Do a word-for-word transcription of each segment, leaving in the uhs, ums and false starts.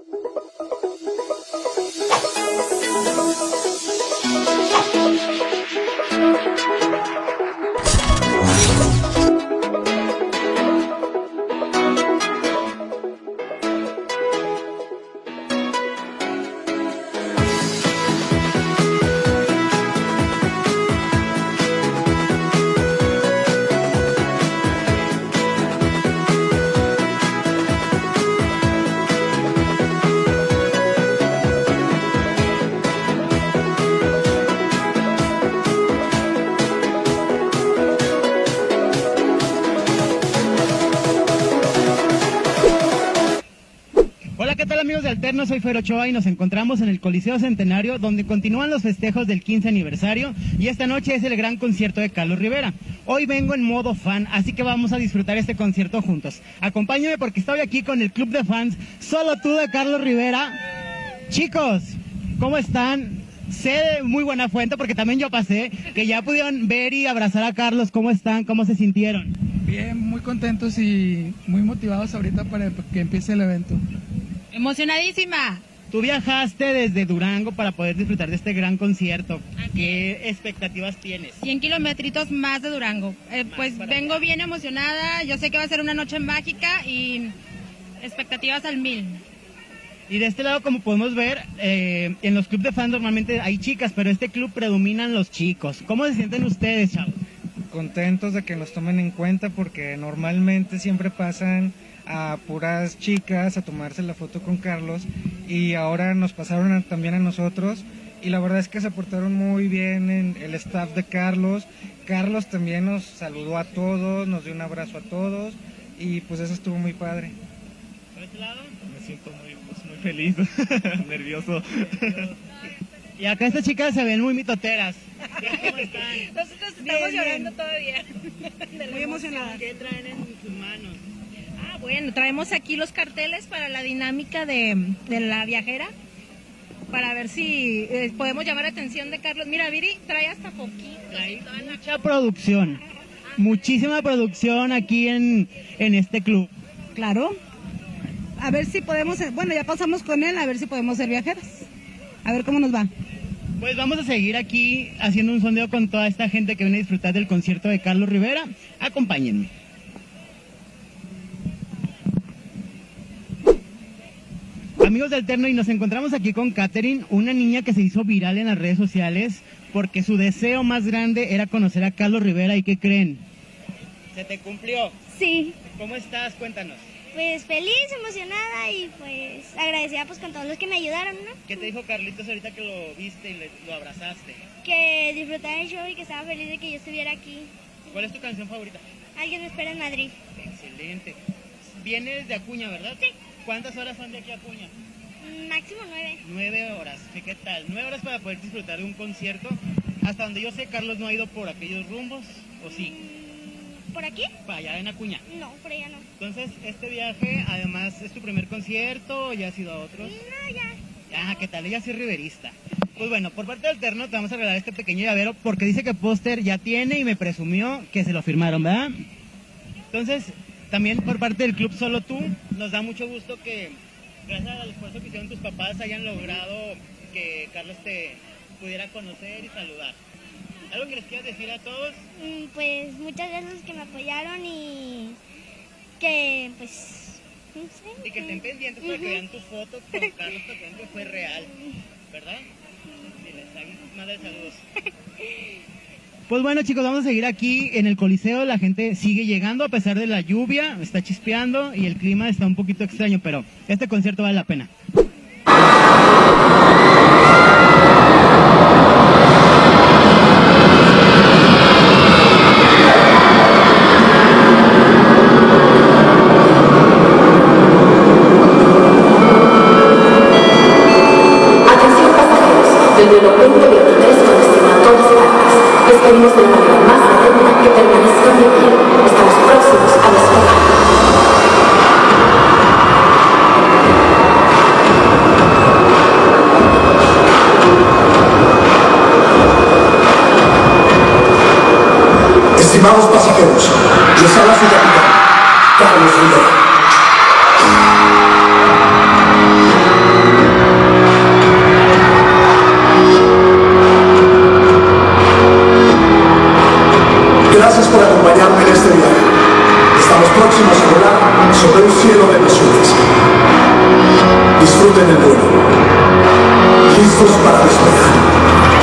Alterno, soy Fer Ochoa y nos encontramos en el Coliseo Centenario, donde continúan los festejos del quince aniversario y esta noche es el gran concierto de Carlos Rivera. Hoy vengo en modo fan, así que vamos a disfrutar este concierto juntos. Acompáñame porque estoy aquí con el club de fans Solo Tú de Carlos Rivera. Chicos, ¿cómo están? Sé de muy buena fuente porque también yo pasé, que ya pudieron ver y abrazar a Carlos. ¿Cómo están? ¿Cómo se sintieron? Bien, muy contentos y muy motivados ahorita para que empiece el evento. Emocionadísima. Tú viajaste desde Durango para poder disfrutar de este gran concierto. ¿Qué expectativas tienes? cien kilometritos más de Durango. Eh, Más pues para vengo allá. bien emocionada. Yo sé que va a ser una noche mágica y expectativas al mil. Y de este lado, como podemos ver, eh, en los clubes de fans normalmente hay chicas, pero este club predominan los chicos. ¿Cómo se sienten ustedes, chavos? Contentos de que nos tomen en cuenta porque normalmente siempre pasan a puras chicas a tomarse la foto con Carlos y ahora nos pasaron a, también a nosotros y la verdad es que se portaron muy bien en el staff de Carlos. Carlos también nos saludó a todos, nos dio un abrazo a todos y pues eso estuvo muy padre. ¿Por este lado? Me siento muy, pues, muy feliz, nervioso. Y acá estas chicas se ven muy mitoteras. ¿Cómo están? Nosotros estamos Bien, llorando bien. todavía. Muy emocionada. ¿Qué traen en sus manos? Ah, bueno, traemos aquí los carteles para la dinámica de, de la viajera, para ver si eh, podemos llamar la atención de Carlos. Mira, Viri trae hasta poquito. Hay mucha producción, muchísima producción aquí en, en este club. Claro. A ver si podemos, bueno, ya pasamos con él, a ver si podemos ser viajeras. A ver cómo nos va. Pues vamos a seguir aquí haciendo un sondeo con toda esta gente que viene a disfrutar del concierto de Carlos Rivera. Acompáñenme. Amigos del Alterno, y nos encontramos aquí con Katherine, una niña que se hizo viral en las redes sociales porque su deseo más grande era conocer a Carlos Rivera. ¿Y qué creen? ¿Se te cumplió? Sí, ¿Cómo estás? Cuéntanos. pues feliz, emocionada y pues agradecida pues con todos los que me ayudaron, ¿no? ¿Qué te dijo Carlitos ahorita que lo viste y le- lo abrazaste? Que disfrutaba el show y que estaba feliz de que yo estuviera aquí. ¿Cuál es tu canción favorita? Alguien me espera en Madrid. Excelente. Vienes de Acuña, ¿verdad? Sí. ¿Cuántas horas son de aquí a Acuña? Mm, Máximo nueve. Nueve horas. ¿Sí, qué tal? Nueve horas para poder disfrutar de un concierto. Hasta donde yo sé, Carlos no ha ido por aquellos rumbos, ¿o sí? Mm, ¿Por aquí? Para allá en Acuña. No, por allá no. Entonces, este viaje, además, ¿es tu primer concierto o ya has ido a otros? No, ya. Ah, ¿qué tal? Ella sí es riverista. Pues bueno, por parte del Alterno te vamos a regalar este pequeño llavero porque dice que póster ya tiene y me presumió que se lo firmaron, ¿verdad? Entonces, también por parte del club Solo Tú, nos da mucho gusto que, gracias al esfuerzo que hicieron tus papás, hayan logrado que Carlos te pudiera conocer y saludar. ¿Algo que les quieras decir a todos? Mm, Pues muchas gracias que me apoyaron y que pues no sé. Y que estén pendientes para que vean tus fotos con Carlos, que crean que fue real, ¿verdad? Diles, ahí, madre, saludos. Pues bueno, chicos, vamos a seguir aquí en el Coliseo. La gente sigue llegando a pesar de la lluvia, está chispeando y el clima está un poquito extraño, pero este concierto vale la pena. Atención pasajeros, del aeropuerto veintitrés con destino a todas partes. Les pedimos de la manera más atenta que permanezcan de pie. Estamos próximos a despegar. por acompañarme en este viaje. Estamos próximos a volar sobre un cielo de ilusiones. Disfruten el vuelo. Listos para despegar.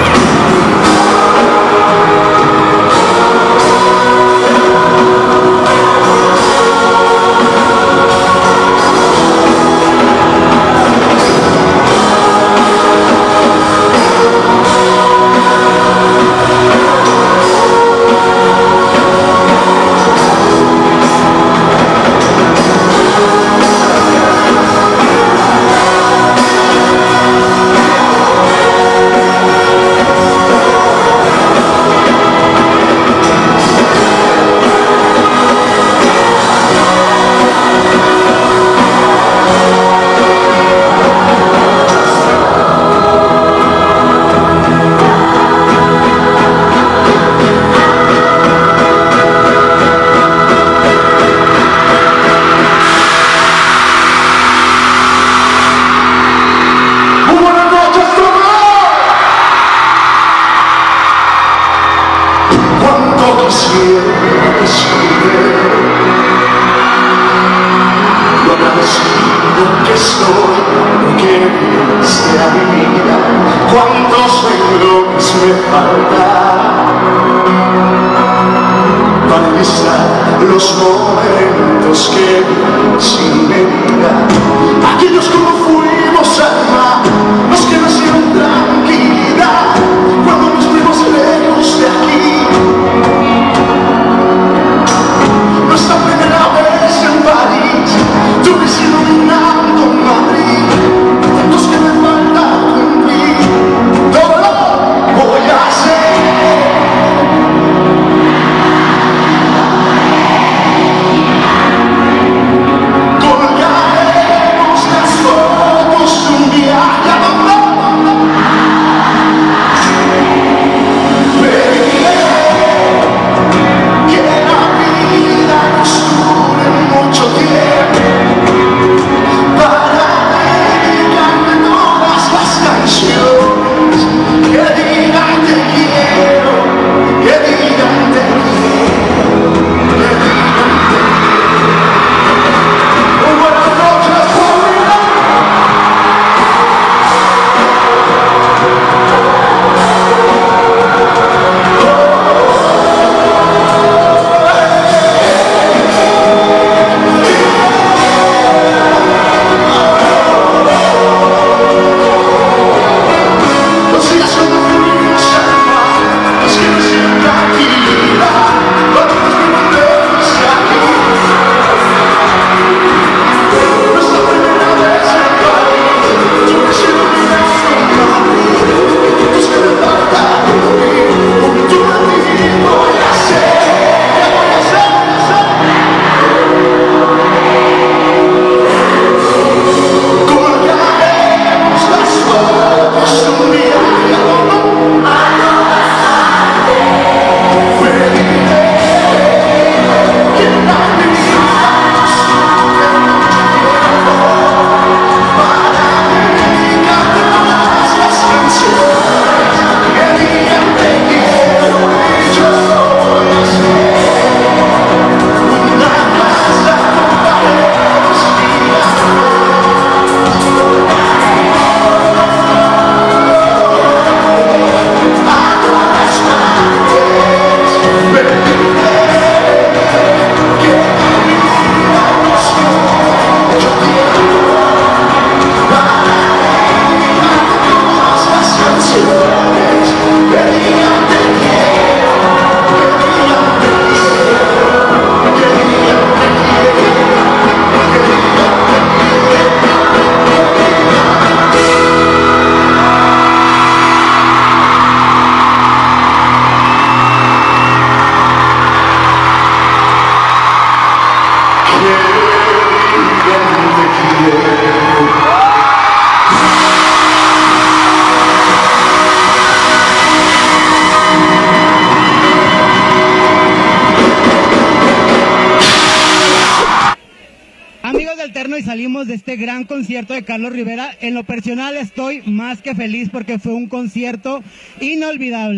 Y salimos de este gran concierto de Carlos Rivera. En lo personal estoy más que feliz porque fue un concierto inolvidable.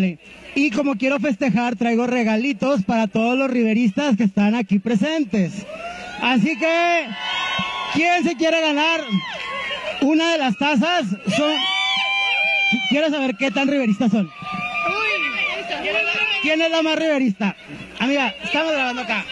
Y como quiero festejar, traigo regalitos para todos los riveristas que están aquí presentes. Así que, ¿quién se quiere ganar una de las tazas? Son... Quiero saber qué tan riveristas son. ¿Quién es la más riverista? Amiga, estamos grabando acá.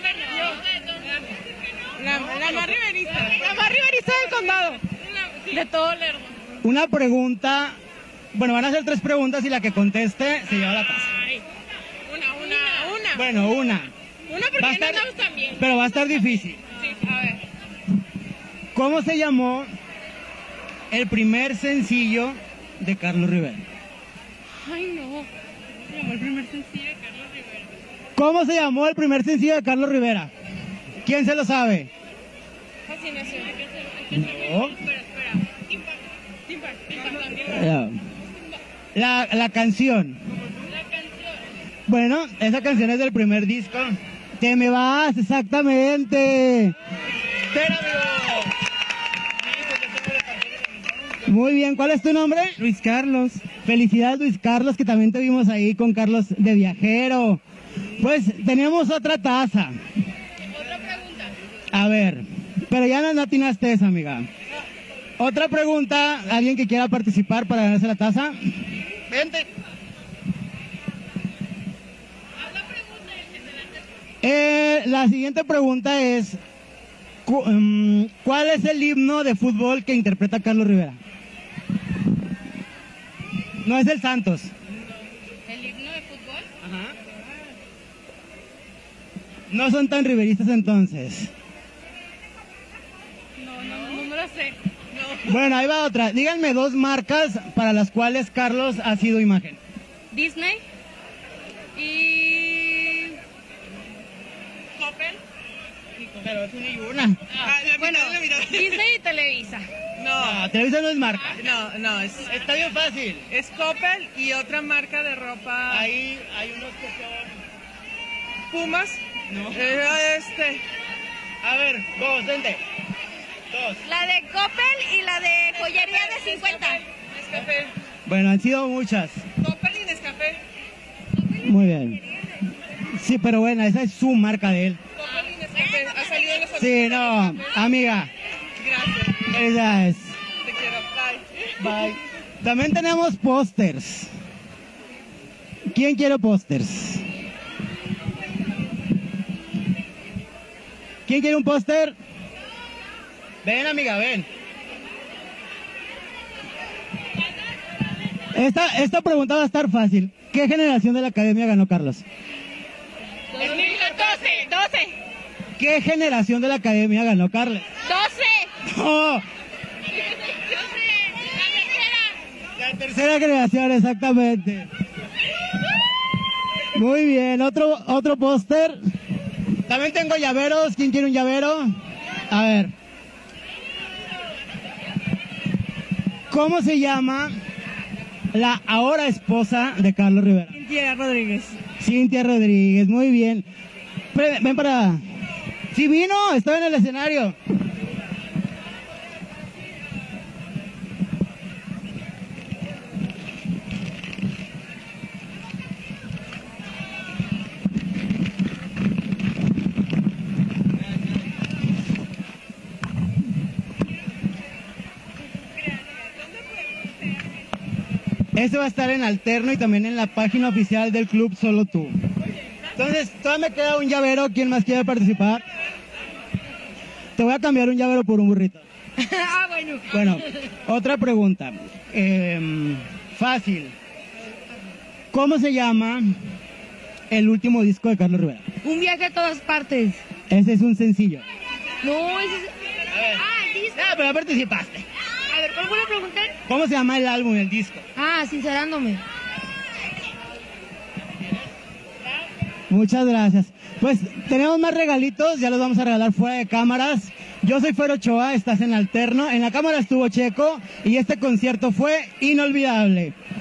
La, la más riverista. La más riverista del condado. De todo Lerdo. Una pregunta. Bueno, van a hacer tres preguntas y la que conteste se lleva la taza. Una, una, una. Bueno, una. Una porque Va a no estar- andamos tan bien. Pero va a estar difícil. Sí, a ver. ¿Cómo se llamó el primer sencillo de Carlos Rivera? Ay, no. Se llamó el primer sencillo de Carlos Rivera. ¿Cómo se llamó el primer sencillo de Carlos Rivera? ¿Quién se lo sabe? Fascinación. No. Espera, espera. Timpa. Timpa. Timpa también. Ya. La, la canción. La canción. Bueno, esa canción es del primer disco. Te me vas, exactamente. Ten, amigo. Muy bien, ¿cuál es tu nombre? Luis Carlos. Felicidades, Luis Carlos, que también te vimos ahí con Carlos de Viajero. Pues tenemos otra taza. Otra pregunta. A ver, pero ya no, no atinaste esa, amiga. Otra pregunta, ¿alguien que quiera participar para ganarse la taza? Vente. Eh, la siguiente pregunta es, cu- um, ¿cuál es el himno de fútbol que interpreta Carlos Rivera? No es el Santos. ¿El himno de fútbol? Ajá. No son tan riveristas entonces. No, no, no, no me lo sé. No. Bueno, ahí va otra. Díganme dos marcas para las cuales Carlos ha sido imagen. Disney y Coppel. Pero es una y una. Ah, bueno, Disney y Televisa. No, Televisa no es marca. No, no, es, Está bien fácil. es Coppel y otra marca de ropa. Ahí hay unos que son... Pumas. No. Eh, este. A ver, dos, vente. Dos. La de Coppel y la de joyería de cincuenta. Nescafé. Bueno, han sido muchas. Coppel y Nescafé. Muy bien. Sí, pero bueno, esa es su marca de él. Coppel y Nescafé. Ha salido en los Sí, no, amiga. Gracias. Esa es. Te quiero. Bye. Bye. También tenemos pósters. ¿Quién quiere pósters? ¿Quién quiere un póster? Ven, amiga, ven. Esta, esta pregunta va a estar fácil. ¿Qué generación de la academia ganó Carlos? dos mil doce. doce. ¿Qué generación de la academia ganó Carlos? doce. ¡No! La tercera generación, exactamente. Muy bien, otro, otro póster. También tengo llaveros. ¿Quién quiere un llavero? A ver. ¿Cómo se llama la ahora esposa de Carlos Rivera? Cintia Rodríguez. Cintia Rodríguez, muy bien. Pre- Ven para... Sí vino, estaba en el escenario. Ese va a estar en Alterno y también en la página oficial del club Solo Tú. Entonces, todavía me queda un llavero. ¿Quién más quiere participar? Te voy a cambiar un llavero por un burrito. Ah, bueno. Bueno, otra pregunta. Eh, fácil. ¿Cómo se llama el último disco de Carlos Rivera? Un viaje a todas partes. Ese es un sencillo. No, ese es... Ah, el disco. Ah, pero participaste. A ver, ¿cuál fue la pregunta? ¿Cómo se llama el álbum, el disco? Ah, sincerándome. Muchas gracias. Pues tenemos más regalitos, ya los vamos a regalar fuera de cámaras. Yo soy Fer Ochoa, estás en Alterno. En la cámara estuvo Checo y este concierto fue inolvidable.